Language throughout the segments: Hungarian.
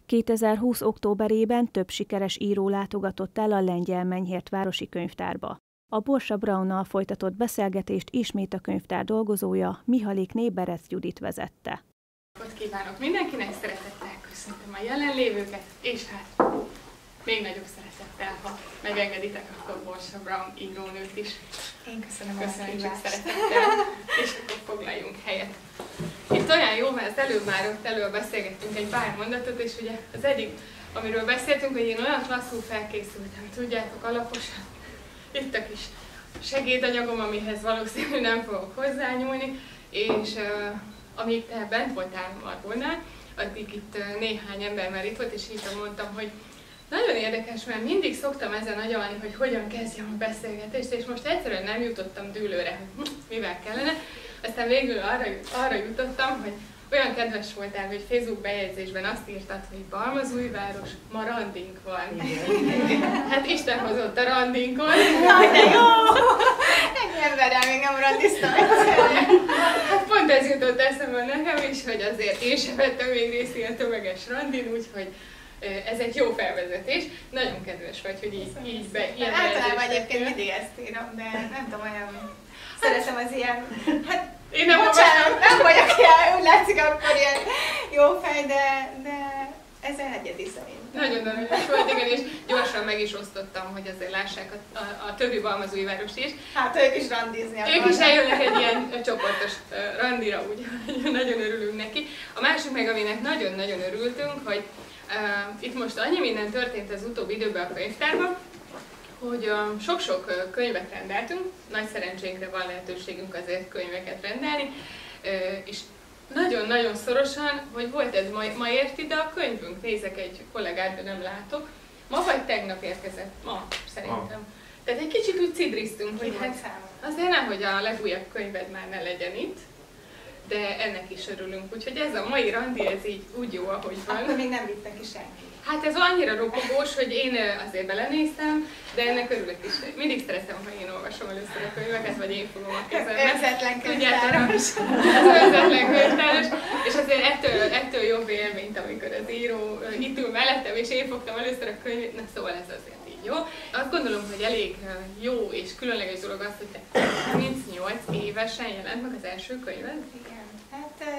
2020. októberében több sikeres író látogatott el a Lengyel Menyhért városi könyvtárba. A Borsa Braunnal folytatott beszélgetést ismét a könyvtár dolgozója, Mihalikné Berec Judit vezette. Ott kívánok mindenkinek, szeretettel köszöntöm a jelenlévőket, és hát még nagyobb szeretettel, ha megengeditek, akkor Borsa Braun írónőt is. Én köszönöm Köszönjük szeretettel, és akkor foglaljunk helyet. Itt olyan jó, mert előbb már ott elől beszélgettünk egy pár mondatot, és ugye az egyik, amiről beszéltünk, hogy én olyan klasszul felkészültem, tudjátok, alaposan. Itt a kis segédanyagom, amihez valószínűleg nem fogok hozzányúlni, és amíg te bent voltál Margónál, addig itt néhány ember már itt volt, és így mondtam, hogy nagyon érdekes, mert mindig szoktam ezen agyalni, hogy hogyan kezdjem a beszélgetést, és most egyszerűen nem jutottam dűlőre, hogy mivel kellene. Aztán végül arra jutottam, hogy olyan kedves voltál, hogy Facebook bejegyzésben azt írtad, hogy Balmazújváros, ma randink van. Hát Isten hozott a randinkon. Jaj, de jó! Ennyi emberrel még nem randiztam. Hát pont ez jutott eszembe nekem is, hogy azért én sem vettem még részt ilyen tömeges randin, úgyhogy ez egy jó felvezetés. Nagyon kedves vagy, hogy így ilyen általában egyébként mindig ezt írom, de nem tudom, olyan szeretem az ilyen, hát én nem vagyok ilyen, úgy látszik akkor ilyen jó fej, de ez egy egyedi szerint. Nagyon örülök volt, igen, és gyorsan meg is osztottam, hogy azért lássák a többi Balmazújváros is. Hát ők is randizni akarnak. Ők is eljönnek egy ilyen csoportos randira, úgyhogy nagyon örülünk neki. A másik meg, aminek nagyon-nagyon örültünk, hogy itt most annyi minden történt az utóbbi időben a könyvtárban, hogy sok-sok könyvet rendeltünk, nagy szerencsénkre van lehetőségünk azért könyveket rendelni, és nagyon-nagyon szorosan, hogy volt ez ma ért ide a könyvünk, nézek egy kollégát, de nem látok. Ma vagy tegnap érkezett? Ma, szerintem. Tehát egy kicsit úgy cidriztünk, hogy hát azért nehogy a legújabb könyved már ne legyen itt, de ennek is örülünk. Úgyhogy ez a mai randi, ez így úgy jó, ahogy van. Akkor még nem vitte ki senki. Hát ez annyira ropogós, hogy én azért belenéztem, de ennek örülök is. Mindig szeretem, ha én olvasom először a könyveket, vagy én fogom a kezembe. Önzetlen könyvtáros. Az önzetlen könyvtáros. És azért ettől jobb élményt, amikor az író itt ül mellettem, és én fogtam először a könyvét. Na szóval ez azért így jó. Azt gondolom, hogy elég jó és különleges dolog az, hogy te 38 évesen jelent meg az első könyved. Igen, hát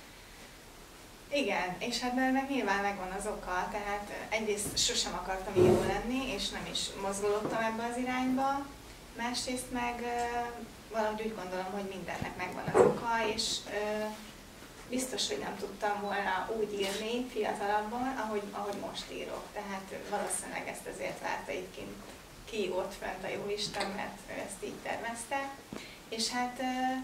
igen, és hát meg nyilván megvan az oka, tehát egyrészt sosem akartam író lenni, és nem is mozgolódtam ebbe az irányba, másrészt meg valahogy úgy gondolom, hogy mindennek megvan az oka, és biztos, hogy nem tudtam volna úgy írni fiatalabban, ahogy most írok. Tehát valószínűleg ezt azért várta így ki ott fent a Jóisten, mert ő ezt így tervezte. És hát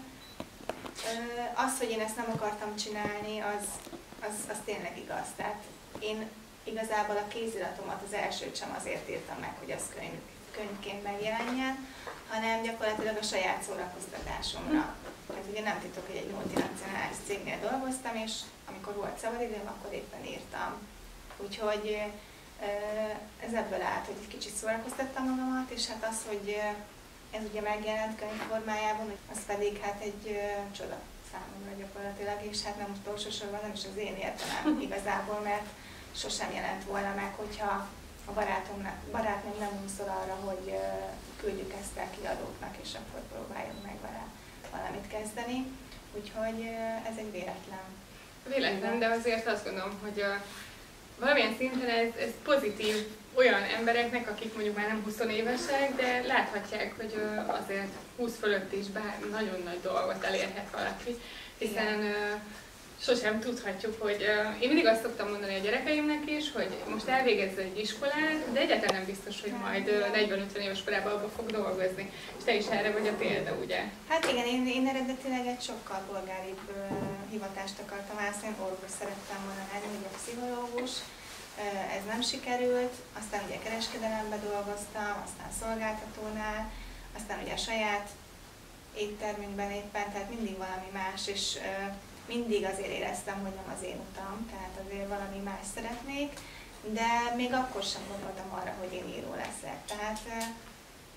az, hogy én ezt nem akartam csinálni, az tényleg igaz. Tehát én igazából a kéziratomat az elsőt sem azért írtam meg, hogy az könyvként megjelenjen, hanem gyakorlatilag a saját szórakoztatásomra. Hát ugye nem titok, hogy egy multinacionális cégnél dolgoztam, és amikor volt szabadidőm, akkor éppen írtam. Úgyhogy ez ebből állt, hogy egy kicsit szórakoztattam magamat, és hát az, hogy ez ugye megjelent könyv formájában, az pedig hát egy csoda számomra gyakorlatilag, és hát nem utolsó sorban nem is az én értelem igazából, mert sosem jelent volna meg, hogyha a barátnőm nem úszol arra, hogy küldjük ezt el kiadóknak, és akkor próbáljunk meg vele valamit kezdeni. Úgyhogy ez egy véletlen. Véletlen, de azért azt gondolom, hogy valamilyen szinten ez pozitív olyan embereknek, akik mondjuk már nem 20 évesek, de láthatják, hogy azért 20 fölött is bár nagyon nagy dolgot elérhet valaki, hiszen sosem tudhatjuk, hogy én mindig azt szoktam mondani a gyerekeimnek is, hogy most elvégezz egy iskolát, de egyáltalán nem biztos, hogy majd 40-50 éves korában abban fog dolgozni. És te is erre vagy a példa, ugye? Hát igen, én eredetileg egy sokkal polgáribb hivatást akartam választani, orvos szerettem volna lenni, ugye pszichológus. Ez nem sikerült, aztán ugye kereskedelemben dolgoztam, aztán szolgáltatónál, aztán ugye a saját éttermünkben éppen, tehát mindig valami más, és mindig azért éreztem, hogy nem az én utam, tehát azért valami más szeretnék, de még akkor sem gondoltam arra, hogy én író leszek. Tehát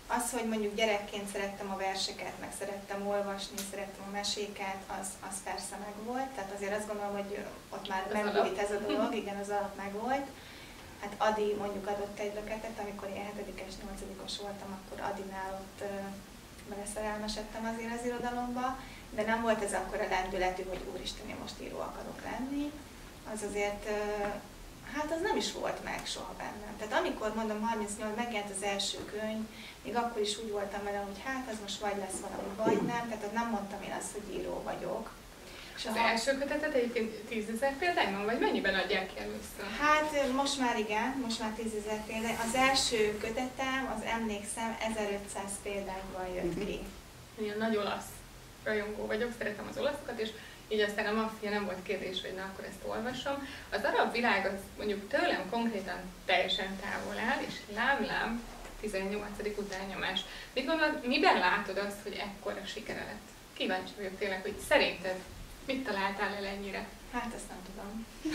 Az, hogy mondjuk gyerekként szerettem a verseket, meg szerettem olvasni, szerettem a meséket, az persze megvolt. Tehát azért azt gondolom, hogy ott már megvolt ez a dolog, igen, az alap megvolt. Hát Adi mondjuk adott egy löketet, amikor én 7-es, 8-os voltam, akkor Adinál ott beleszerelmesedtem azért az irodalomba, de nem volt ez akkor a lendületű, hogy úristen, én most író akarok lenni. Az azért, hát az nem is volt meg soha bennem. Tehát amikor mondom 38 megjelent az első könyv, még akkor is úgy voltam vele, hogy hát az most vagy lesz valami, vagy nem. Tehát nem mondtam én azt, hogy író vagyok. És az első kötetet egyébként 10 000 példányban, vagy mennyiben adják ki először? Hát most már igen, most már 10 000 példány. Az első kötetem, az emlékszem, 1500 példányban jött ki. Ilyen nagy olasz rajongó vagyok, szeretem az olaszokat, és így aztán a maffia nem volt kérdés, hogy na akkor ezt olvasom. Az arab világ az mondjuk tőlem konkrétan teljesen távol áll, és lám 18. utánnyomás. Mit gondolod, miben látod azt, hogy ekkora sikere lett? Kíváncsi vagyok tényleg, hogy szerinted mit találtál el ennyire? Hát ezt nem tudom.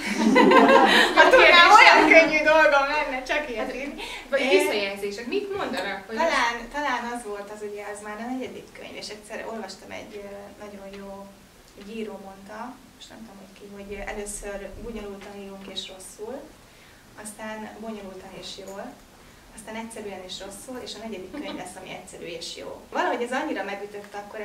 Hát tudnám, olyan könnyű dolgom lenne, csak ilyet írni. Vagy visszajelzések, mit mondanak? Hogy talán az volt az, ugye az már a 4. könyv, és egyszer olvastam egy nagyon jó író mondta, most nem tudom, hogy ki, hogy először bonyolultan írunk és rosszul, aztán bonyolultan és jól, aztán egyszerűen és rosszul, és a 4. könyv lesz, ami egyszerű és jó. Valahogy ez annyira megütött akkor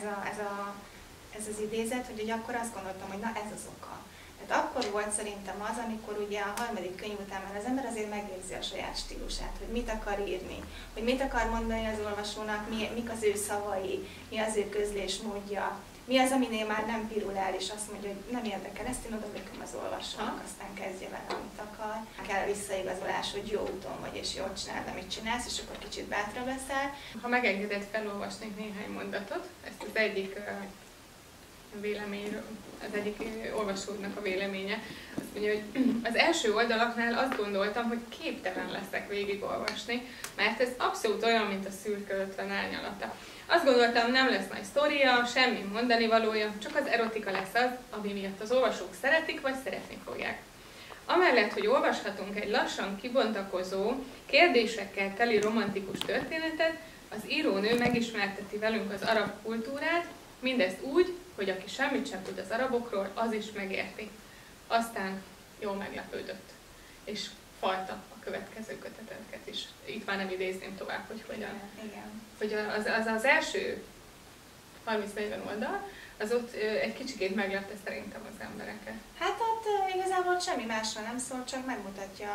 ez az idézet, hogy akkor azt gondoltam, hogy na ez az oka. Tehát akkor volt szerintem az, amikor ugye a 3. könyv után már az ember azért megérzi a saját stílusát, hogy mit akar írni, hogy mit akar mondani az olvasónak, mik az ő szavai, mi az ő közlésmódja, mi az, aminél már nem pirul el, és azt mondja, hogy nem érdekel, ezt én odalököm az olvasónak, aztán kezdje vele, amit akar. Kell visszaigazolás, hogy jó úton vagy, és jól csinálod, amit csinálsz, és akkor kicsit bátrabb leszel. Ha megengedett, felolvasnék néhány mondatot, ezt az egyik véleményről, az egyik olvasónak a véleménye. Azt mondja, hogy az első oldalaknál azt gondoltam, hogy képtelen leszek végigolvasni, mert ez abszolút olyan, mint a szürke 50 árnyalata. Azt gondoltam, nem lesz nagy sztoria, semmi mondani valója, csak az erotika lesz az, ami miatt az olvasók szeretik, vagy szeretni fogják. Amellett, hogy olvashatunk egy lassan kibontakozó, kérdésekkel teli romantikus történetet, az írónő megismerteti velünk az arab kultúrát, mindezt úgy, hogy aki semmit sem tud az arabokról, az is megérti. Aztán jól meglepődött, és falta a következő köteteket is. Itt már nem idézném tovább, hogy hogyan. Igen. Hogy az első 30-40 oldal, az ott egy kicsikét meglepte szerintem az embereket. Hát ott igazából semmi másról nem szól, csak megmutatja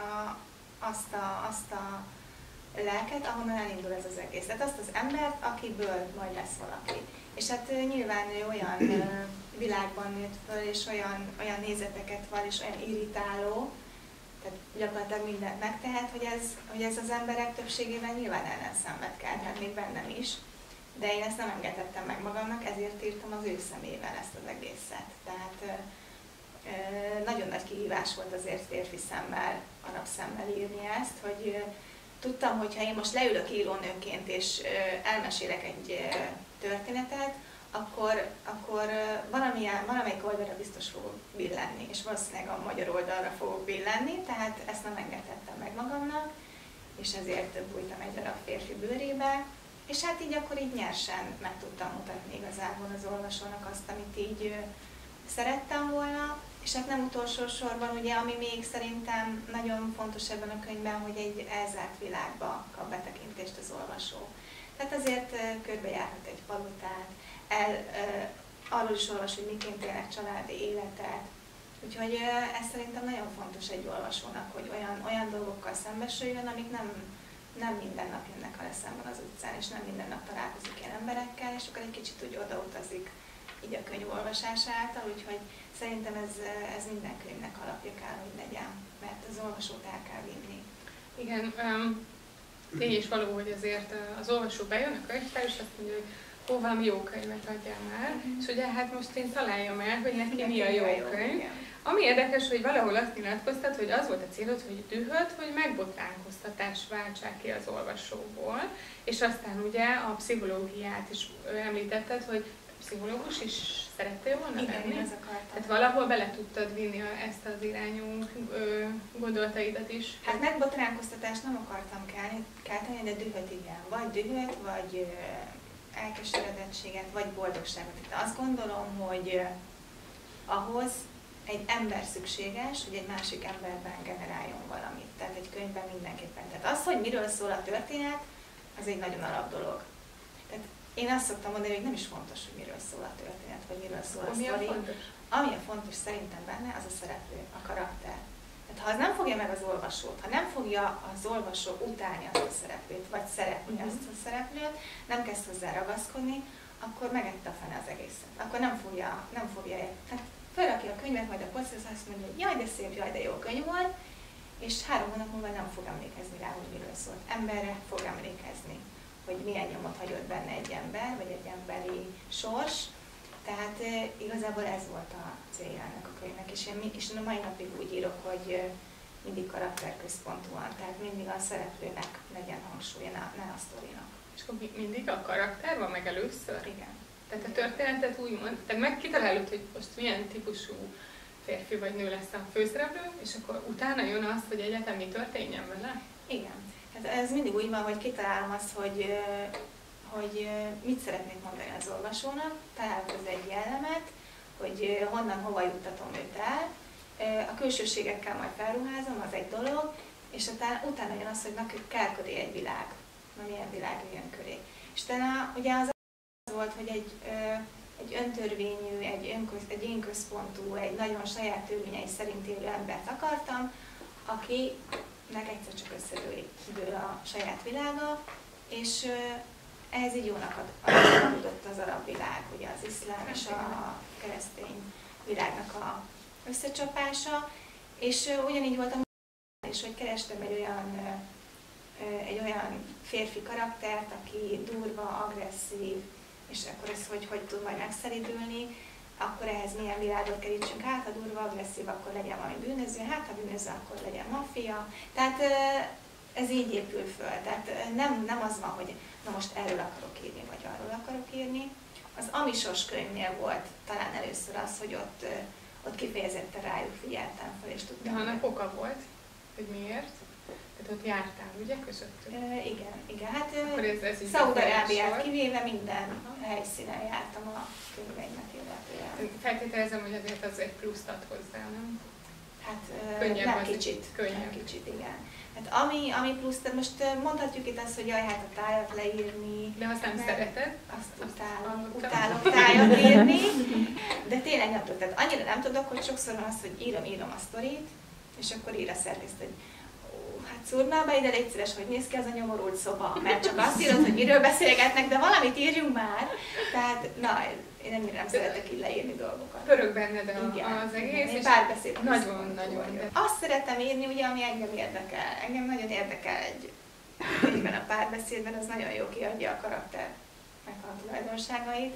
azt a lelket, ahonnan elindul ez az egész. Tehát azt az embert, akiből majd lesz valaki. És hát nyilván ő olyan világban nőtt föl, és olyan nézeteket van, és olyan irritáló, tehát gyakorlatilag mindent megtehet, hogy ez az emberek többségében nyilván ellenszenvet hát még bennem is. De én ezt nem engedhettem meg magamnak, ezért írtam az ő szemével ezt az egészet. Tehát nagyon nagy kihívás volt azért férfi szemmel, arab szemmel írni ezt, hogy tudtam, hogy ha én most leülök írónőként és elmesélek egy történetet, akkor valamelyik oldalra biztos fogok billenni, és valószínűleg a magyar oldalra fogok billenni, tehát ezt nem engedhettem meg magamnak, és ezért bújtam egy darab férfi bőrébe, és hát így akkor így nyersen meg tudtam mutatni igazából az olvasónak azt, amit így szerettem volna, és hát nem utolsó sorban, ugye, ami még szerintem nagyon fontos ebben a könyvben, hogy egy elzárt világba kap betekintést az olvasó. Tehát azért körbejárhat egy palotát, arról is olvas, hogy miként élnek családi életet. Úgyhogy ez szerintem nagyon fontos egy olvasónak, hogy olyan dolgokkal szembesüljön, amik nem minden nap jönnek vele szemben az utcán, és nem minden nap találkozik ilyen emberekkel, és akkor egy kicsit úgy odautazik így a könyv olvasása által, úgyhogy szerintem ez minden könyvnek alapja kell, hogy legyen, mert az olvasót el kell vinni. Igen, tény is való, hogy azért az olvasó bejön a könyvtár, és azt mondja, hogy valami jó könyvet adjál már, és ugye hát most én találjam el, hogy neki mi a jó könyv. Ami érdekes, hogy valahol azt nyilatkoztat, hogy az volt a célod, hogy dühöt, vagy megbotránkoztatás váltsák ki az olvasóból, és aztán ugye a pszichológiát is említetted, hogy pszichológus is szerettél volna lenni? Igen, az akartam. Tehát valahol bele tudtad vinni ezt az irányú gondolataidat is? Hát megbotránkoztatást nem akartam kelteni, de dühöt igen. Vagy dühöt, vagy elkeseredettséget, vagy boldogságot. Tehát azt gondolom, hogy ahhoz egy ember szükséges, hogy egy másik emberben generáljon valamit. Tehát egy könyvben mindenképpen. Tehát az, hogy miről szól a történet, az egy nagyon alap dolog. Tehát én azt szoktam mondani, hogy nem is fontos, hogy miről szól a történet, vagy miről szól a sztori. Ami a fontos szerintem benne, az a szereplő, a karakter. Tehát ha az nem fogja meg az olvasót, ha nem fogja az olvasó utálni azt a szereplőt, vagy szeretni azt a szereplőt, nem kezd hozzá ragaszkodni, akkor megette a fene az egészet. Akkor nem fogja tehát felrakja a könyvet, majd a polcra, azt mondja, hogy jaj, de szép, jaj, de jó könyv volt, és 3 hónap múlva nem fog emlékezni rá, hogy miről szólt. Emberre fog emlékezni, hogy milyen nyomot hagyott benne egy ember, vagy egy emberi sors. Tehát igazából ez volt a célja ennek a könyvnek, és a mai napig úgy írok, hogy mindig karakterközpontúan, tehát mindig a szereplőnek legyen hangsúlya, ne a sztorinak. És akkor mindig a karakter van meg először? Igen. Tehát a történetet úgymond, tehát megkitalálod, hogy most milyen típusú férfi vagy nő lesz a főszereplő, és akkor utána jön az, hogy egyetem mi történjen vele? Igen. Hát ez mindig úgy van, hogy kitalálom azt, hogy mit szeretnék mondani az olvasónak, találok hozzá egy jellemet, hogy honnan, hova juttatom őt el. A külsőségekkel majd felruházom, az egy dolog, és utána jön az, hogy kell köré egy világ. Na, milyen világ jön köré. És utána ugye az volt, hogy egy öntörvényű, egy énközpontú, egy nagyon saját törvényei szerint élő embert akartam, akinek egyszer csak összedől a saját világa, és ehhez így jónak adott az arab világ, ugye az iszlám és a keresztény világnak a összecsapása, és ugyanígy volt a és hogy kerestem egy olyan férfi karaktert, aki durva, agresszív, és akkor ez hogy tud majd megszeridülni, akkor ehhez milyen világot kerítsünk, hát ha durva, agresszív, akkor legyen valami bűnöző, hát ha bűnöző, akkor legyen maffia. Tehát ez így épül föl. Tehát nem az van, hogy na most erről akarok írni, vagy arról akarok írni. Az Amisos könyvnél volt talán először az, hogy ott kifejezetten rájuk figyeltem fel, és tudtam. De annak oka volt, hogy miért? Tehát ott jártál, ugye, közöttük? Igen. Hát Szaúd-Arábiát kivéve minden helyszínen jártam a könyveimet illetően. Feltételezem, hogy azért az egy pluszt ad hozzá, nem? Hát könnyebb nem kicsit, igen. Hát ami plusz, tehát most mondhatjuk itt azt, hogy jaj, hát a tájat leírni. De azt nem szereted? Azt utálok tájat írni, de tényleg nem tudok. Tehát annyira nem tudok, hogy sokszor van az, hogy írom a sztorit, és akkor ír a szerkesztő, hogy hát szúrnál be ide, légy szíves, hogy néz ki az a nyomorult szoba, mert csak azt írod, hogy miről beszélgetnek, de valamit írjunk már. Tehát, én nem szeretek így leírni dolgokat. Pörög benned az egész, és párbeszéd. Nagyon. Azt szeretem írni, ugye, ami engem érdekel. Engem nagyon érdekel egyben a párbeszédben, az nagyon jó kiadja a karakternek a tulajdonságait.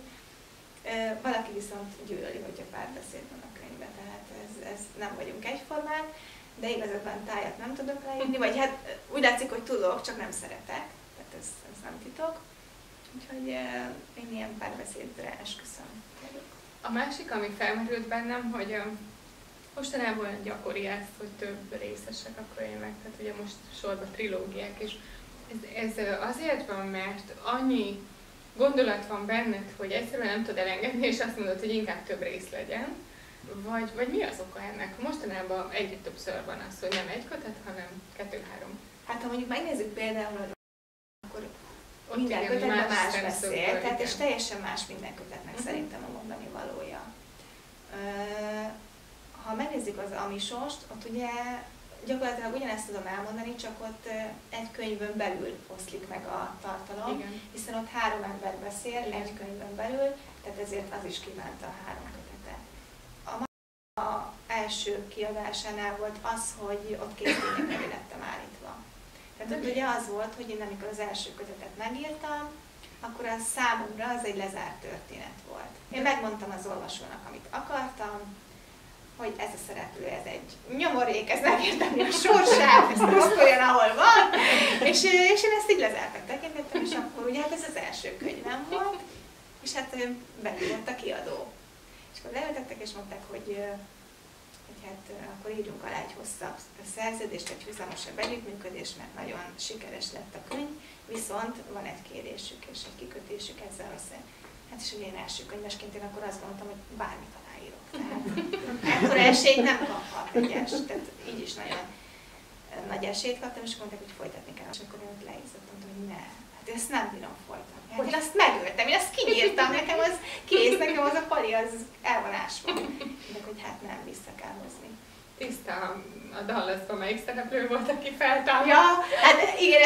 Valaki viszont gyűlöli, hogyha párbeszéd van a könyvben, tehát ez nem vagyunk egyformák, de igazán tájat nem tudok leírni, vagy hát úgy látszik, hogy tudok, csak nem szeretek, tehát ez nem titok. Úgyhogy én ilyen párbeszédre esküszöm. A másik, ami felmerült bennem, hogy mostanában gyakori ezt, hogy több részesek a könyvek, tehát ugye most sorban trilógiák, és ez azért van, mert annyi gondolat van benned, hogy egyszerűen nem tudod elengedni, és azt mondod, hogy inkább több rész legyen, vagy mi az oka ennek? Mostanában egyre többször van az, hogy nem egy kötet, hanem 2-3. Hát ha mondjuk megnézzük például, akkor ott minden igen, kötetben más beszél, tehát és igen. teljesen más minden kötetnek szerintem a mondani valója. Ha megnézzük az Amisost, ott ugye gyakorlatilag ugyanezt tudom elmondani, csak ott egy könyvön belül oszlik meg a tartalom, Igen. hiszen ott 3 ember beszél egy könyvön belül, tehát ezért az is kívánta a 3 kötetet. A első kiadásánál volt az, hogy ott 2 tényekre lettem állítva. Tehát ott ugye az volt, hogy én amikor az első kötetet megírtam, akkor az számomra az egy lezárt történet volt. Én megmondtam az olvasónak, amit akartam, hogy ez a szereplő, ez egy nyomorék, ez megérteni a sorsát, ez pusztuljon, ahol van, és én ezt így lezártak tekintettem, és akkor ugye hát ez az első könyvem volt, és hát behívott a kiadó. És akkor leültettek, és mondták, hogy hát akkor írjunk alá egy hosszabb szerződést, egy húzamosabb együttműködés, mert nagyon sikeres lett a könyv, viszont van egy kérésük és egy kikötésük ezzel össze. Hát és ugye én első könyvesként én akkor azt gondoltam, hogy bármit aláírok. Tehát ekkora esélyt nem kaphat egyes, tehát így is nagyon nagy esélyt kaptam, és mondták, hogy folytatni kell. És akkor én ott leízottam, hogy ne, hát ezt nem bírom folytatni. Hát én azt megöltem, én azt kinyírtam, nekem az kész, nekem az a pali, az elvonás van. De hogy hát nem, vissza kell hozni. Tiszta a Dallasban melyik szereplő volt, aki feltámadt? Ja, hát igen,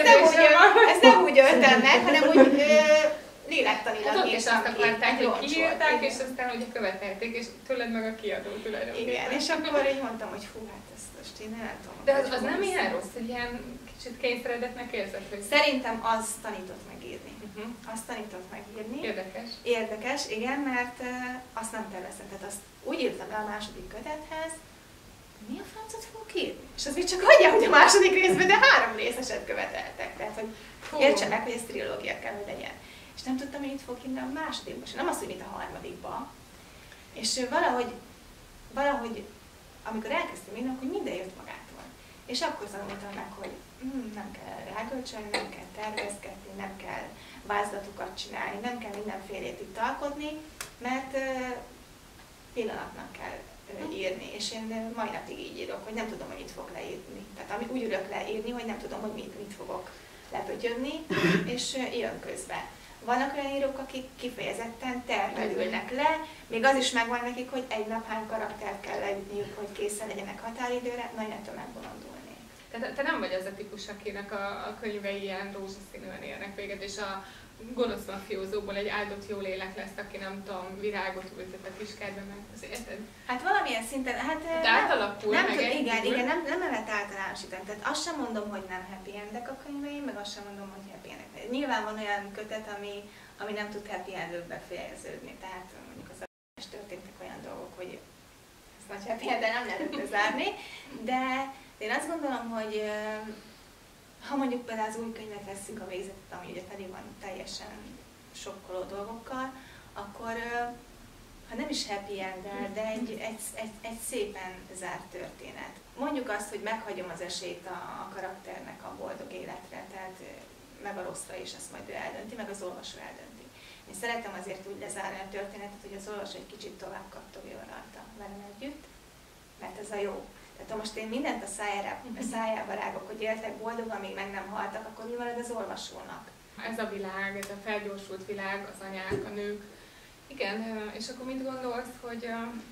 ezt nem úgy öltem meg, hanem úgy lélektanilag hát is azt akarták, hogy kiírták, és igen. aztán ugye követelték, és tőled meg a kiadó tulajdonképpen. Igen, és akkor így mondtam, hogy hú, hát ezt most én nem tudom. De az nem ilyen rossz, hogy ilyen kicsit kényszeredetnek érzed, hogy... Szerintem az tanított megírni. Azt tanított megírni. Érdekes. Érdekes, igen, mert azt nem terveztem. Tehát azt úgy írtam le a második kötethez, mi a francot fogok írni? És az még csak hagyja, hogy a második részben, de 3 részeset követeltek. Tehát, hogy értse meg, hogy ez trilógia kell, hogy legyen. És nem tudtam, hogy itt fog írni a másodikban, és nem azt, hogy mint a harmadikban. És valahogy amikor elkezdtem írni, akkor minden jött magától. És akkor tanultam meg, hogy nem kell rákölcsönni, nem kell tervezgetni, nem kell vázlatokat csinálni, nem kell mindenfélét itt alkotni, mert pillanatnak kell írni, és én mai napig így írok, hogy nem tudom, hogy mit fog leírni. Tehát úgy ülök leírni, hogy nem tudom, hogy mit fogok lepötyögni, és jön közben. Vannak olyan írók, akik kifejezetten tervelülnek le, még az is megvan nekik, hogy egy nap hány karaktert kell leütniük, hogy készen legyenek határidőre, nagy ettől megbolondulnék. Tehát te nem vagy az a típus, akinek a könyvei ilyen rózsaszínűen érnek véget, és a gonosz mafiózóból egy áldott jó lélek lesz, aki nem tudom, virágot ültet a kiskertbe, meg az érted? Hát valamilyen szinten, hát de átalakul, nem meg tud, egy igen, nem lehet általánosítani. Tehát azt sem mondom, hogy nem happy endek a könyveim, meg azt sem mondom, hogy happy endek. Nyilván van olyan kötet, ami nem tud happy endről befejeződni. Tehát mondjuk az és történtek olyan dolgok, hogy ezt nagy happy endel nem lehet lezárni, de én azt gondolom, hogy ha mondjuk például az új könyvet vesszük, a végzetet, ami ugye teli van teljesen sokkoló dolgokkal, akkor ha nem is happy end-el, de egy szépen zárt történet. Mondjuk azt, hogy meghagyom az esélyt a karakternek a boldog életre, tehát meg a rosszra is, azt majd ő eldönti, meg az olvasó eldönti. Én szeretem azért úgy lezárni a történetet, hogy az olvasó egy kicsit tovább kattogjon rajta velem együtt, mert ez a jó. Tehát ha most én mindent a szájába rágok, hogy éltek boldogan, még meg nem haltak, akkor mi marad az olvasónak? Ez a világ, ez a felgyorsult világ, az anyák, a nők. Igen, és akkor mit gondolsz, hogy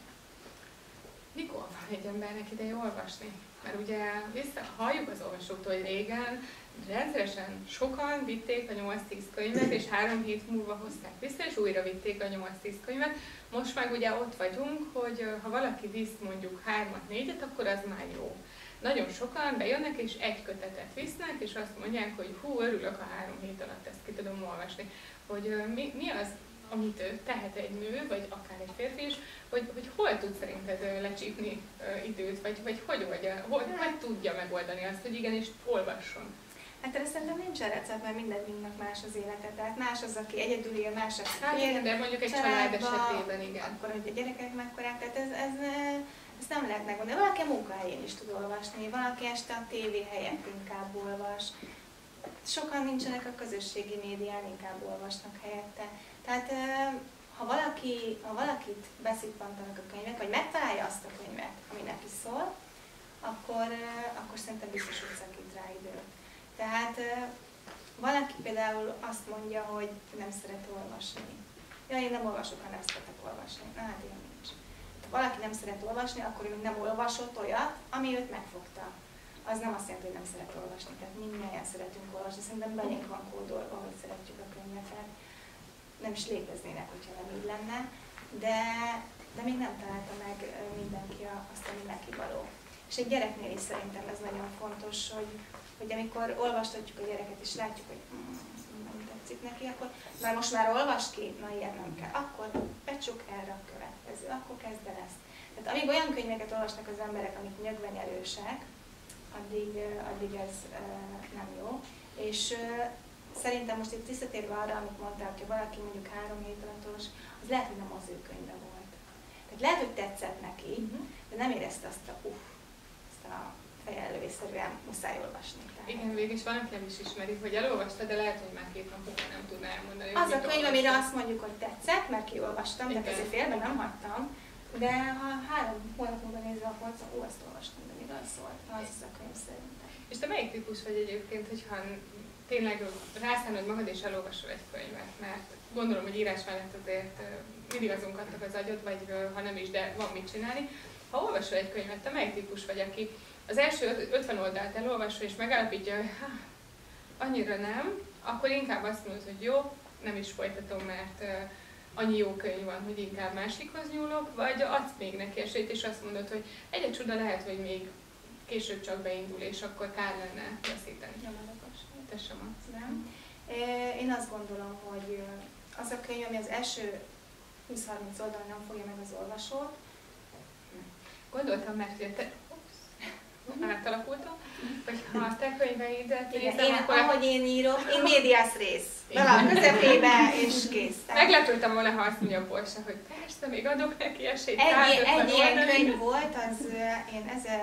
mikor van egy embernek ideje olvasni? Mert ugye halljuk az olvasóktól, hogy régen rendszeresen sokan vitték a 8-10 könyvet, és 3 hét múlva hozták vissza, és újra vitték a 8-10 könyvet. Most meg ugye ott vagyunk, hogy ha valaki visz mondjuk 3-4-et, akkor az már jó. Nagyon sokan bejönnek, és egy kötetet visznek, és azt mondják, hogy hú, örülök, a 3 hét alatt ezt ki tudom olvasni. Hogy mi az, amit tehet egy nő, vagy akár egy férfi is, hogy hol tud szerinted lecsípni időt, vagy hogy tudja megoldani azt, hogy igenis olvasson? Hát erre szerintem nincsen recept, mert mindegyiknek más az élete. Tehát más az, aki egyedül él, más az, hát igen, de mondjuk egy család esetében, igen. Akkor, hogy a gyerekek mekkorák, tehát ez nem lehet megmondani. Valaki a munkahelyén is tud olvasni, valaki este a tévé helyett inkább olvas. Sokan nincsenek a közösségi médián, inkább olvasnak helyette. Tehát ha valakit beszippantanak a könyvek, vagy megtalálja azt a könyvet, ami neki szól, akkor szerintem biztos, hogy szakít rá idő. Tehát valaki például azt mondja, hogy nem szeret olvasni. Ja, én nem olvasok, ha nem szeretek olvasni. Na hát ilyen nincs. Ha valaki nem szeret olvasni, akkor ő nem olvasott olyat, ami őt megfogta. Az nem azt jelenti, hogy nem szeret olvasni. Tehát mindnyáján szeretünk olvasni. Szerintem belénk van kódolva, hogy szeretjük a könyveket. Nem is léteznének, hogyha nem így lenne. De még nem találta meg mindenki azt, ami neki való. És egy gyereknél is szerintem ez nagyon fontos, hogy amikor olvastatjuk a gyereket és látjuk, hogy nem tetszik neki, akkor most már olvast ki, na ilyen nem kell. Akkor becsuk erre a következő, akkor kezd el ezt. Tehát amíg olyan könyveket olvasnak az emberek, amik nyögvenyelősek, addig ez nem jó. És szerintem most itt visszatérve arra, amit mondtál, hogyha valaki mondjuk 3 hét alatt az lehet, hogy nem az ő könyve volt. Tehát lehet, hogy tetszett neki, de nem érezte azt a fejelővészerűen muszáj olvasni. Tehát. Igen, végülis van, aki nem is ismeri, hogy elolvasta, de lehet, hogy már 2 napot nem tudná elmondani. Az a könyv, amire azt mondjuk, hogy tetszett, mert kiolvastam, de azért félben nem hagytam, de ha 3 hónap múlva nézve a polcon, azt olvastam, de miről szólt, az a könyv szerintem. És te melyik típus vagy egyébként, hogyha tényleg rászánod magad és elolvasol egy könyvet, mert gondolom, hogy írás mellett azért mindig azon kattak az agyod, vagy ha nem is, de van mit csinálni. Ha olvasol egy könyvet, te melyik típus vagy, aki az első 50 oldalt elolvasol és megállapítja, hogy annyira nem, akkor inkább azt mondod, hogy jó, nem is folytatom, mert annyi jó könyv van, hogy inkább másikhoz nyúlok, vagy adsz még neki esélyt, és azt mondod, hogy egy csuda lehet, hogy még később csak beindul, és akkor kár lenne veszíteni. Te sem adsz. Nem. Én azt gondolom, hogy az a könyv, ami az első 20-30 oldalon nem fogja meg az olvasót. Gondoltam, mert ugye te átalakultam, hogy ha a te könyveidet nézem, akkor... ahogy én írok, én médiás rész. Bele a közepébe, és kész. Meglepődtem volna, ha azt mondja a Borsa, hogy persze, még adok neki esélyt. Egy ilyen könyv volt, az én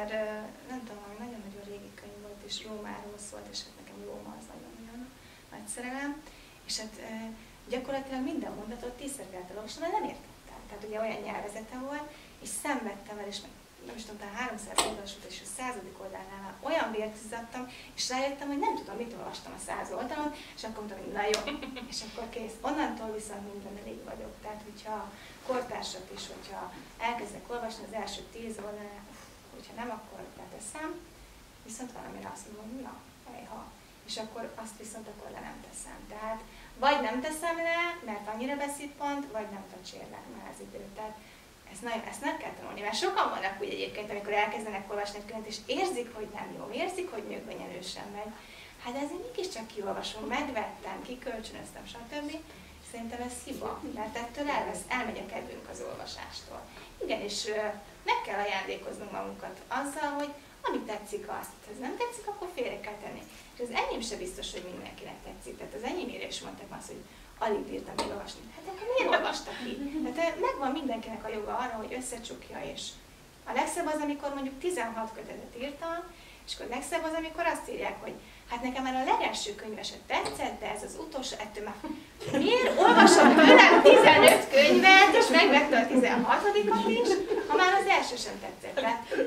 nem tudom, nagyon-nagyon régi könyv volt, és Rómáról szólt, és hát nekem Róma az nagyon nagy szerelem. És hát gyakorlatilag minden mondatot 10-szer kellett elolvasnom, mert nem értettem. Tehát ugye olyan nyelvezete volt, és szenvedtem el, és nem is tudom, 300 olvasott, és a 100. oldalnál olyan vért izzadtam, és rájöttem, hogy nem tudom, mit olvastam a 100 oldalon, és akkor mondtam, hogy na jó, és akkor kész. Onnantól viszont minden elég vagyok. Tehát, hogyha kortársat is, hogyha elkezdek olvasni az első 10 oldalán, hogyha nem, akkor beteszem, viszont valamire azt mondom, hogy na, ejha. És akkor azt viszont akkor le nem teszem. Tehát vagy nem teszem le, mert annyira beszippant, vagy nem tacsérlek már az időt. Tehát ezt meg kell tanulni, mert sokan vannak úgy egyébként, amikor elkezdenek olvasni egy könyvet, és érzik, hogy nem jó, érzik, hogy nyögvenyelősen megy. Hát de ezért mégiscsak kiolvasom, megvettem, kikölcsönöztem, stb. Szerintem ez hiba, mert ettől elmegy a kedvünk az olvasástól. Igen, és meg kell ajándékoznunk magunkat azzal, hogy ami tetszik, azt, ha ez nem tetszik, akkor félre kell tenni. És az enyém sem biztos, hogy mindenkinek tetszik. Tehát az enyémére is mondták azt, hogy alig bírtam elolvasni. Hát akkor miért olvastak ki? Tehát megvan mindenkinek a joga arra, hogy összecsukja, és a legszebb az, amikor mondjuk 16 kötetet írtam, és akkor a legszebb az, amikor azt írják, hogy hát nekem már a legelső könyveset tetszett, de ez az utolsó, ettől már miért olvasod tőlem 15 könyvet, és megvette a 16-at is, ha már az első sem tetszett.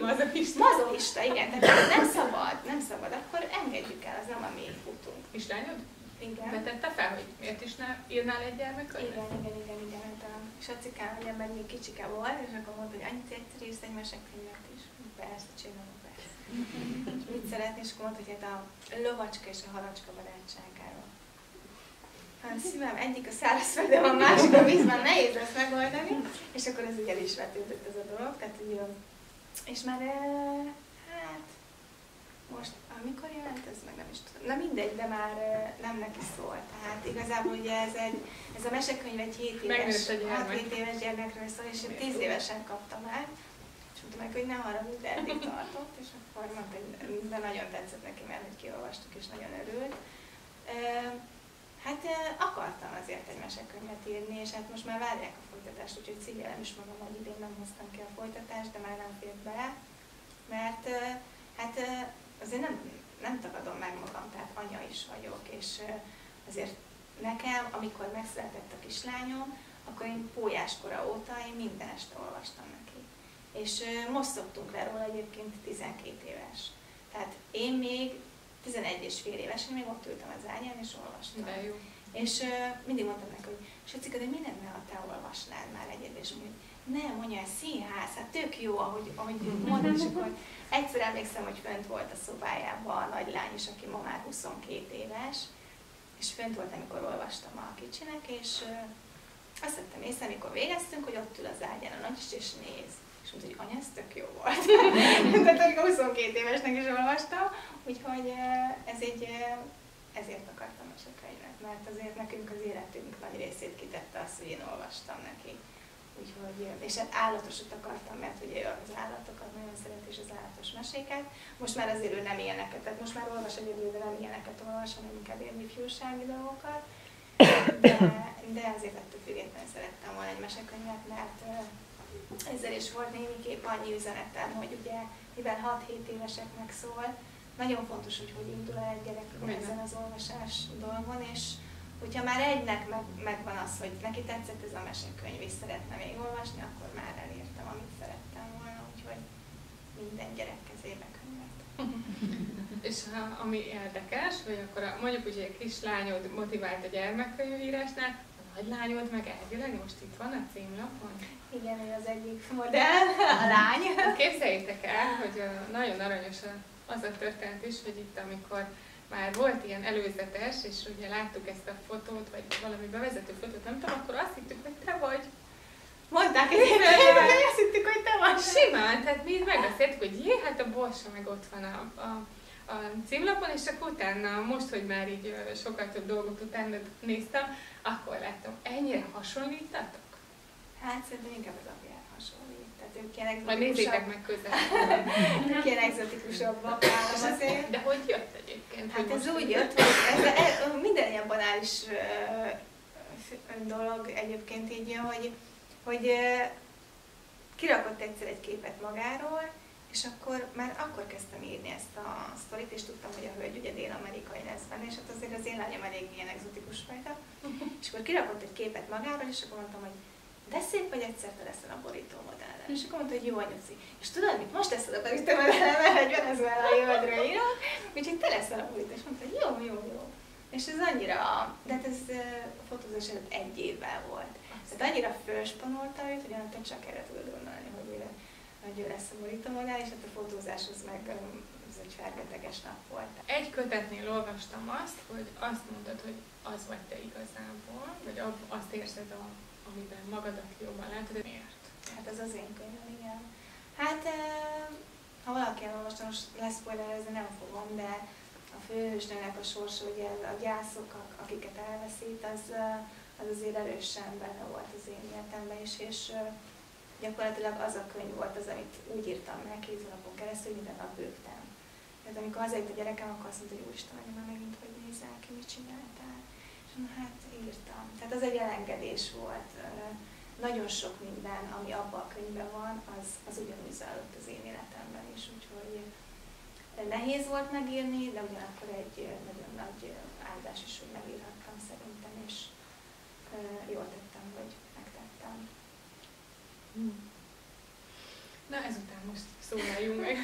Mazochista, igen, tehát nem szabad, akkor engedjük el, az nem a mi utunk. Kislányod? Igen. Betette fel, hogy miért is írnál egy gyermekkönyvet? Igen. És a cikám ugye még kicsike volt, és akkor mondta, hogy annyit egyszer írsz egy mesekönyvet is. Persze, csinálom, persze. Mit szeretnél, és akkor mondta, hogy hát a lovacska és a halacska barátságáról. Hát szívem, egyik a szárazföldön, a másik a vízben, nehéz lesz megoldani, és akkor ez ugye el is vetődött ez a dolog, tehát ugye, és már hát most, amikor jelent, ez meg nem is tudom. Na mindegy, de már nem neki szól. Tehát igazából ugye ez a mesekönyv egy 6-7 éves gyermekről szól, és én 10 évesen kaptam meg. És mondtam meg, hogy ne haragudj, de eddig tartott, és akkor mondta, hogy de nagyon tetszett neki, mert hogy kiolvastuk, és nagyon örült. Hát akartam azért egy mesekönyvet írni, és hát most már várják a folytatást, úgyhogy szígyelem is magam, hogy idén nem hoztam ki a folytatást, de már nem fért bele, mert hát azért nem tagadom meg magam, tehát anya is vagyok, és azért nekem, amikor megszületett a kislányom, akkor én pólyáskora óta én minden este olvastam neki. És most szoktunk le róla egyébként 12 éves. Tehát én még 11 és fél évesen még ott ültem az ágyán és olvastam. De jó. És mindig mondtam neki, hogy Sacika, de mi lenne, ha te olvasnád már egyet, és mondjuk, nem, mondja, ez színház, hát tök jó, ahogy mondod, és akkor egyszer emlékszem, hogy fönt volt a szobájában a nagy lány is, aki ma már 22 éves, és fönt volt, amikor olvastam a kicsinek, és azt vettem észre, amikor végeztünk, hogy ott ül az ágyán a nagyis, és néz. És mondta, hogy anya, ez tök jó volt. Tehát amikor 22 évesnek is olvastam, úgyhogy ezért akartam a könyvet, mert azért nekünk az életünk nagy részét kitette azt, hogy én olvastam neki. Úgyhogy, és hát állatosat akartam, mert ugye az állatokat nagyon szeret, és az állatos meséket. Most már azért ő nem ilyeneket, tehát most már olvas egyedül, de nem ilyeneket olvas, hanem inkább ilyen ifjúsági dolgokat. De azért ettől függetlenül szerettem volna egy mesekönyvet, mert ezzel is volt némiképp annyi üzenetem, hogy ugye, mivel 6-7 éveseknek szól, nagyon fontos, hogy indul el egy gyerek ezen az olvasás dolgon, és hogyha már egynek megvan az, hogy neki tetszett ez a mesekönyv, és szeretne még olvasni, akkor már elértem, amit szerettem volna, úgyhogy minden gyerek kezébe könyvet. És ami érdekes, hogy akkor mondjuk úgy, hogy a kislányod motivált a gyermekkönyvírásnál, a nagylányod meg elvileg most itt van a címlapon? Igen, ő az egyik modell, a lány. Képzeljétek el, hogy nagyon aranyos az a történet is, hogy itt amikor már volt ilyen előzetes, és ugye láttuk ezt a fotót, vagy valami bevezető fotót, nem tudom, akkor azt hittük, hogy te vagy. Mondták egyébként, hogy azt hittük, hogy te vagy. Simán, tehát mi megbeszéltük, hogy jé, hát a Borsa meg ott van a címlapon, és akkor utána, most, hogy már így sokkal több dolgot utána néztem, akkor láttam, ennyire hasonlítatok? Hát szerintem inkább az apját hasonlít. Tehát ők ilyen egzotikusabb. Majd nézzétek meg közel. Ők ilyen egzotikusabbak nálam azért. De hogy jött egyébként? Hát ez úgy jött, hogy ez minden ilyen banális dolog egyébként így jön, hogy kirakott egyszer egy képet magáról, és akkor kezdtem írni ezt a sztorit, és tudtam, hogy a hölgy ugye dél-amerikai lesz benne, és hát azért az én lányom elég ilyen egzotikus fajta. És akkor kirakott egy képet magáról, és akkor mondtam, hogy de szép vagy, egyszer te leszel a borító modellem. És akkor mondta, hogy jó anyuci. És tudod mit? Most leszel a borító modellem, mert egy venezuelai oldra írok, úgyhogy te leszel a borító. És mondta, hogy jó. És ez annyira, de hát ez a fotózás előtt 1 évvel volt. Tehát annyira fölspanolta őt, hogy annak csak erre tudod gondolni, hogy ő lesz a borító modell, és hát a fotózáshoz meg ez egy fergeteges nap volt. Egy kötetnél olvastam azt, hogy azt mondtad, hogy az vagy te igazából, vagy azt érzed, amiben magadat jobban látod, de miért? Hát ez az én könyvem, igen. Hát, ha valaki elolvasta, most leszpoilerezni nem fogom, de a főhősnőnek a sorsa, ugye a gyászok, akiket elveszít, az azért erősen benne volt az én életemben is, és gyakorlatilag az a könyv volt az, amit úgy írtam meg kézilapon keresztül, hogy minden nap bőgtem. Tehát amikor hazajött a gyerekem, akkor azt mondta, hogy úristen, hogy már megint hogy nézel ki, mit csináltál? És mondom, hát írtam. Tehát az egy elengedés volt. Nagyon sok minden, ami abban a könyvben van, az ugyanúgy zajlott az én életemben is, úgyhogy nehéz volt megírni, de ugyanakkor egy nagyon nagy áldás is, hogy megírhattam szerintem, és jól tettem, hogy megtettem. Na ezután most szólaljunk meg.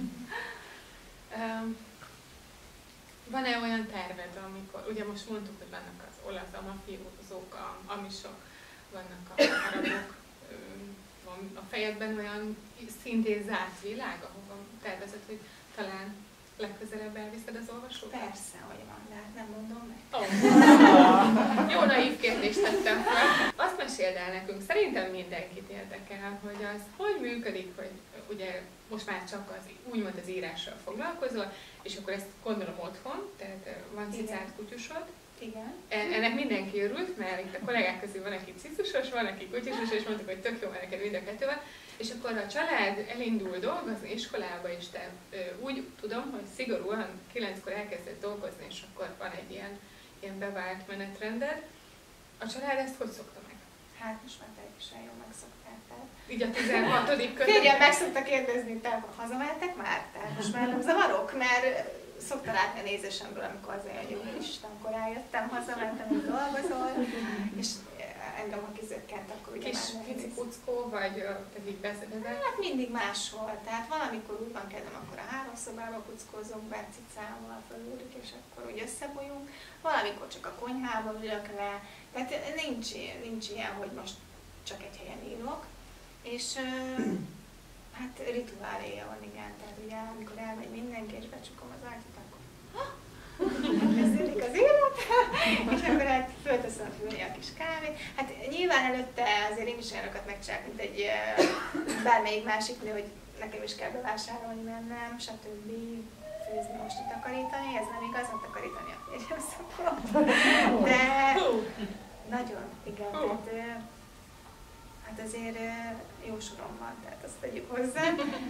Van-e olyan terved, amikor, ugye most mondtuk, hogy vannak az olasz, a mafiózók, a amisok, vannak a arabok, van a fejedben olyan szintén zárt világ, ahova tervezed, hogy talán legközelebb elviszed az olvasókat? Persze, hogy van, de hát nem mondom meg. Jó naív kérdést tettem fel. Azt meséld el nekünk, szerintem mindenkit érdekel, hogy az hogy működik, hogy ugye most már csak úgymond az írással foglalkozol, és akkor ezt gondolom otthon, tehát van cicált kutyusod. Igen. Ennek mindenki örült, mert itt a kollégák közül van, aki cicusos, van, aki kutyusos, és mondtuk, hogy tök jó, mert neked mind a kettő van. És akkor a család elindul dolgozni iskolába, és te úgy tudom, hogy szigorúan 9-kor elkezdett dolgozni, és akkor van egy ilyen bevált menetrended. A család ezt hogy szokta meg? Hát most már teljesen jól megszokták. Így a 16. kötet. Férjem meg szokta kérdezni, te hazamehetek már? Tehát most már nem zavarok, mert szokta látni a nézésemből, amikor azért, hogy jó Isten, korán jöttem, hazamentem, hogy dolgozol, és engem, ha kizökkent, akkor ugye kis már pici kuckó, vagy pedig beszéled? Hát mindig máshol. Tehát valamikor úgy van kedvem, akkor a 3 szobába kuckózunk, be cicával fölúrik, és akkor úgy összebújunk. Valamikor csak a konyhába ülök le. Tehát nincs ilyen, hogy most csak egy helyen írok. És hát rituáléja van, igen. Tehát ugye, amikor elmegy mindenki, és becsukom az ajtót, akkor kezdődik az élet, és akkor hát fölteszem fülni a kis kávét. Hát nyilván előtte azért én is olyanokat megcsinálok, mint egy bármelyik másik nő, hogy nekem is kell bevásárolni mennem, stb. Főzni, most takarítani, ez nem igaz, nem takarítani a férjem szokott. De nagyon, igen, tehát hát azért jó sorom van, tehát azt tegyük hozzá.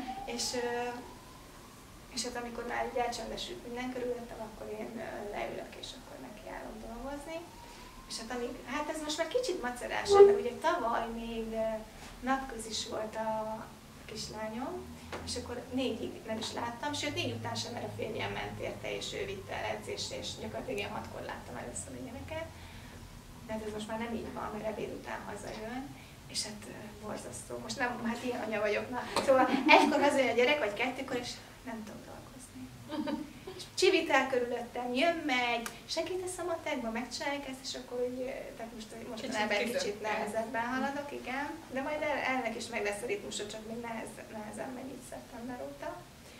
És hát amikor már így elcsendesült minden körülöttem, akkor én leülök és akkor nekiállok dolgozni. És hát ez most már kicsit macerásabb, mert ugye tavaly még napköz is volt a kislányom, és akkor 4-ig nem is láttam, sőt 4 után sem, mert a férjem ment érte, és ő vitte el edzésre, és gyakorlatilag én 6-kor láttam először a gyereket. De hát ez most már nem így van, mert ebéd után hazajön, és hát borzasztó. Most nem, hát ilyen anya vagyok, na. Szóval 1-kor hazajön a gyerek, vagy 2-kor, és nem tudok dolgozni. És csivitál körülöttem, jön-megy, segítesz a matekba, megcsinálják ezt, és akkor úgy, tehát mostanában egy kicsit nehezebben haladok, igen. De majd ennek is meg lesz a ritmusa, csak még nehezen megy így szeptember óta.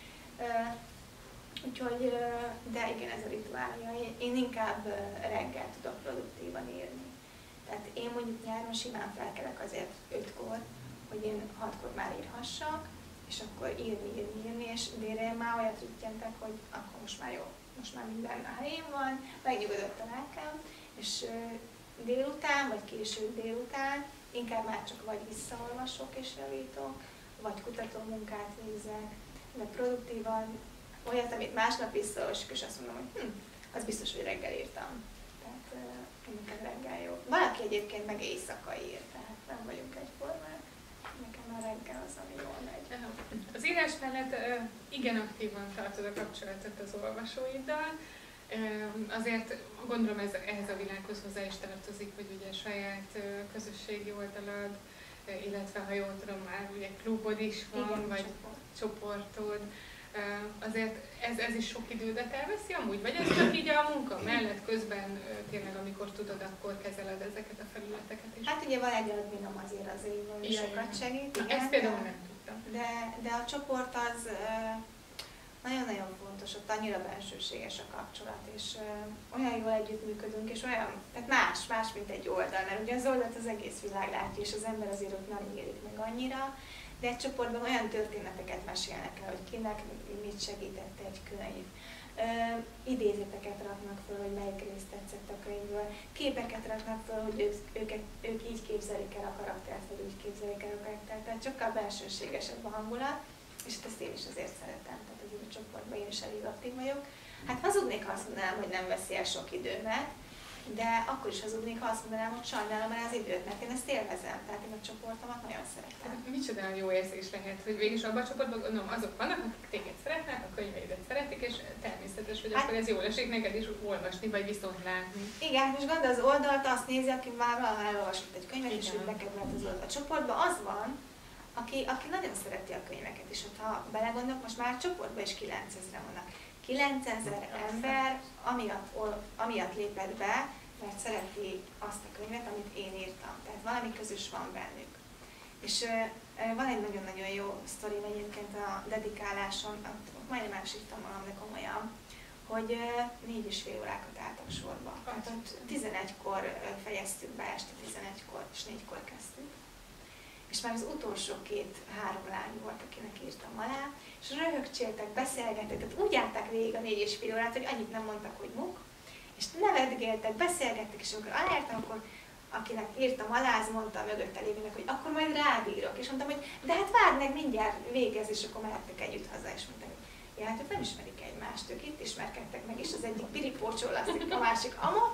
Úgyhogy, de igen, ez a rituálja. Én inkább reggel tudok produktívan írni. Tehát én mondjuk nyáron simán felkelek azért 5-kor, hogy én 6-kor már írhassak, és akkor írni, és délre már olyat rüttyentek, hogy akkor most már jó, most már minden a helyén van, megnyugodott a lelkem, és délután, vagy késő délután inkább már csak vagy visszaolvasok és javítok, vagy kutatómunkát végzek, de produktívan olyat, amit másnap visszaolvasok, és azt mondom, hogy az biztos, hogy reggel írtam. Tehát nekem reggel jó. Valaki egyébként meg éjszaka ír, tehát nem vagyunk egyformák. Nekem a reggel az, ami jól megy. Az írás mellett igen aktívan tartod a kapcsolatot az olvasóiddal. Azért gondolom ehhez a világhoz hozzá is tartozik, hogy ugye saját közösségi oldalad, illetve ha jól tudom, már ugye klubod is van, igen, vagy csoportod. Azért ez is sok idődet elveszi amúgy? Vagy ez csak így a munka mellett közben tényleg, amikor tudod, akkor kezeled ezeket a felületeket is? Hát ugye van egy adminom azért az évben is sokat segít. Igen, ezt például nem tudtam. De a csoport az nagyon-nagyon fontos, ott annyira bensőséges a kapcsolat, és olyan jól együttműködünk, és olyan, tehát más, mint egy oldal, mert ugye az oldalt az egész világ látja, és az ember azért ott nem érik meg annyira, de egy csoportban olyan történeteket mesélnek el, hogy kinek mit segített egy könyv. Idézeteket raknak föl, hogy melyik részt tetszett a könyvből. Képeket raknak föl, hogy ők így képzelik el a karaktert, vagy úgy képzelik el a karaktert. Tehát sokkal bensőségesebb a hangulat, és ezt én is azért szeretem. Tehát azért a csoportban én is elég aktív vagyok. Hát hazudnék, ha azt mondanám, hogy nem veszi el sok időmet, de akkor is hazudnék, ha azt mondanám, hogy sajnálom el az időt, mert én ezt élvezem, tehát én a csoportomat nagyon szeretem. Micsoda jó érzés lehet, hogy végülis abban a csoportban gondolom azok vannak, akik téged szeretnek, a könyveidet szeretik, és természetes, hogy akkor ez jól esik neked is olvasni, vagy viszont látni. Igen, most gondolj, az oldalt azt nézi, aki már valaha elolvasott egy könyvet, és úgy bekerült az oldalt. A csoportban az van, aki nagyon szereti a könyveket, és ha belegondolok, most már a csoportban is 9000-en vannak. 9000 ember amiatt lépett be, mert szereti azt a könyvet, amit én írtam. Tehát valami közös van bennük. És van egy nagyon-nagyon jó sztorim egyébként a dedikáláson, majdnem elsírtam magam, de komolyan, hogy 4,5 órákat álltak sorba. Hát ott 11-kor fejeztük be, este 11-kor, és 4-kor kezdtük. És már az utolsó 2-3 lány volt, akinek írtam alá, és röhögcséltek, beszélgettek, tehát úgy állták végig a 4,5 órát, hogy annyit nem mondtak, hogy muk, és nevetgéltek, beszélgettek, és amikor aláírtam, akkor akinek írtam alá, az mondta mögötte lévőnek, hogy akkor majd rábírok. És mondtam, hogy de hát várd meg, mindjárt végez, és akkor mehettek együtt haza, és mondtam, hogy ja, hát ők nem ismerik egymást, ők itt ismerkedtek meg, és az egyik piripócsolaszik, a másik amott.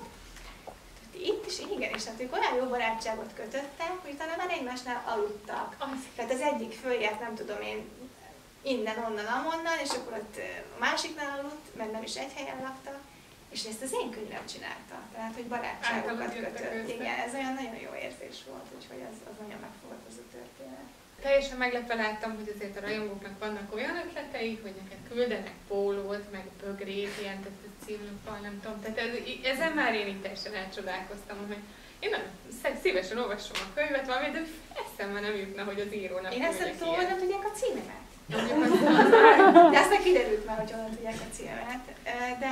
Itt is igen, és hát ők olyan jó barátságot kötöttek, hogy talán már egymásnál aludtak. Tehát az egyik följött, nem tudom én, innen, onnan, amonnan, és akkor ott a másiknál aludt, mert nem is egy helyen laktak. És ezt az én könyvem csinálta, tehát hogy barátságokat kötött. Igen, ez olyan nagyon jó érzés volt, úgyhogy az nagyon megfogott az a történet. Teljesen meglepve láttam, hogy azért a rajongóknak vannak olyan ötletei, hogy neked küldenek pólót, meg bögrét, ilyen címlappal, nem tudom. Tehát ezen már én itt teljesen elcsodálkoztam, hogy én nem szívesen olvasom a könyvet valamit, de eszembe nem jutna, hogy az írónak én ezt nem tudom, hogy nem tudják a címemet. De aztán kiderült már, hogy honnan tudják a címemet. De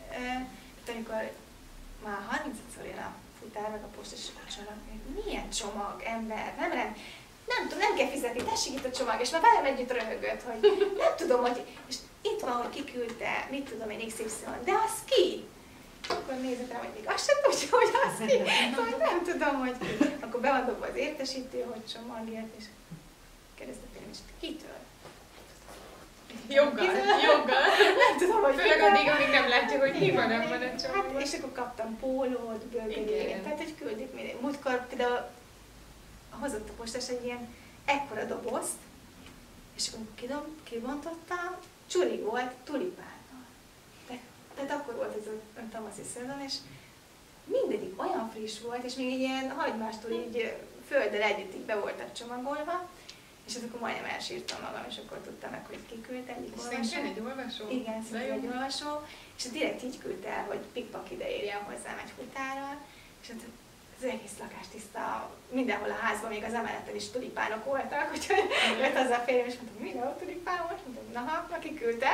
amikor már 30-szor jön a futár, meg a postos csomag, milyen csomag, ember, nem tudom, nem kell fizetni, tessék itt a csomag, és már velem együtt röhögött, hogy nem tudom, hogy, és itt van, hogy kiküldte, mit tudom én, XY, de az ki? Akkor nézett rá, hogy még azt sem tudja, hogy az ki, szóval nem tudom, hogy akkor akkor be van dobva az értesítő, hogy csomagját, és kérdezte tőlem, és kitől? Joggal. Nem tudom, hogy főleg addig, amíg nem látja, hogy mi van abban a csomagban. Hát, és akkor kaptam pólót, bőgödéket, tehát hogy küldik minden. Múltkor például hozott a postás egy ilyen ekkora dobozt, és akkor kibontottam, csuri volt tulipánnal. Tehát akkor volt ez a tavaszi szezon, és mindegyik olyan friss volt, és még egy ilyen hagymástól így földdel együtt így be voltak csomagolva, és akkor majdnem elsírtam magam, és akkor tudtam meg, hogy kiküldte egyik olvasó. Szintén egy olvasó? Igen, szintén egy olvasó, és direkt így küldte el, hogy pikpak ide érjen hozzám egy futárral, és hát az egész lakás tiszta, mindenhol a házban, még az emeleten is tulipánok voltak, úgyhogy jött az a férjem, és mondtam, minden a tulipán most? Mondtam, naha, aki küldte.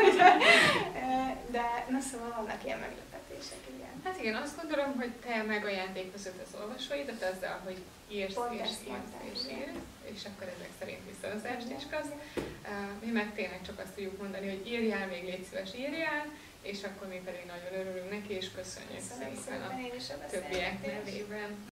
De na szóval vannak ilyen meglepetések, igen. Hát igen, azt gondolom, hogy te megajándékozod az olvasóidat azzal, hogy írsz, és akkor ezek szerint visszahozást is kapsz. Mi meg tényleg csak azt tudjuk mondani, hogy írjál, még légy szíves, írjál, és akkor mi pedig nagyon örülünk neki, és köszönjük szépen a többiek nevében.